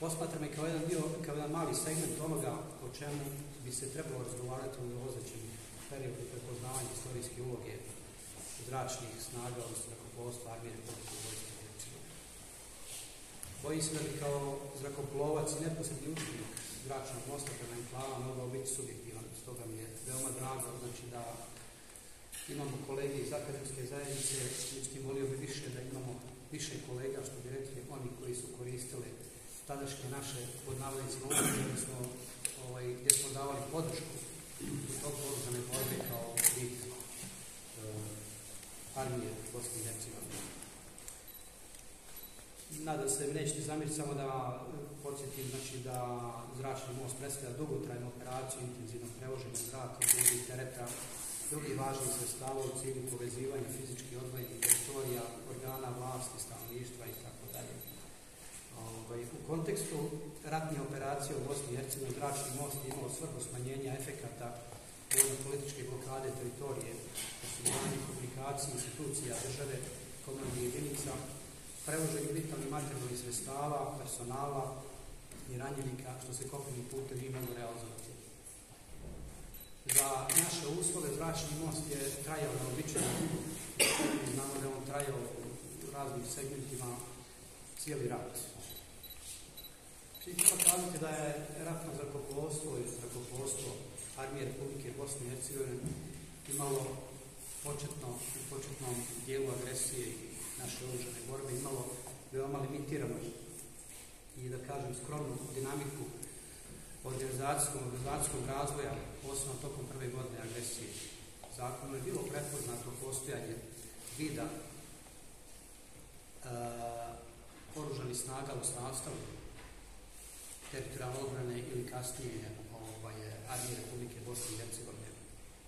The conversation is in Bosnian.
posmatram i kao jedan mali segment onoga o čemu bi se trebalo razgovarati u dolazećem periodu prepoznavanja istorijske uloge zračnih snaga, odnosno zrakoplovstva armije Republike Vojske Hercegovine. Bojim se da bi kao zrakoplovac i neposredni učenik zračnog mosta prema enklava mogao biti subjektivan, stoga mi je veoma drago da imamo kolege iz akademske zajednice, međutim volio bi više da imamo više kolega, što bi rekli oni koji su koristili tadašnje naše podnavodnice uloge, odnosno gdje smo davali podršku u tog oružane borbe kao vid armije Bosne i Hercegovine. Nadam se, nećete zamjeriti samo da podsjetim da zračni most predstavlja dugotrajnu operaciju intenzivnog prevoženja zraka, ljudi tereta, drugi važnih sredstava u cilju povezivanja fizički odvojenih teritorija, organa vlasti, stanovništva itd. U kontekstu ratne operacije u Bosni i Hercegovini zračni most je imao svrhu smanjenja efekata vojno-političke blokade teritorije, osiguranje komunikacije institucija države, komandnih jedinica, prevoženje vitalnih materijalnih sredstava, personala i ranjenika, što se kopnenim putem nije moglo realizovati. Za naše uslove zračni most je trajao neobičajno dugo. Znamo da je on trajao u raznim segmentima cijeli rat. Treba kazati da je ratno zrakoplovstvo i zrakoplovstvo armije Republike Bosne i Hercegovine imalo u početnom dijelu agresije i naše oružane borbe imalo veoma limitiranu i da kažem skromnu dinamiku organizacijskog razvoja, posebno tokom prve godine agresije. Zakonom je bilo prepoznato postojanje vida oružanih snaga u sastavu teritorijalne odbrane ili kasnije armije Republike Bosne i Hercegovine.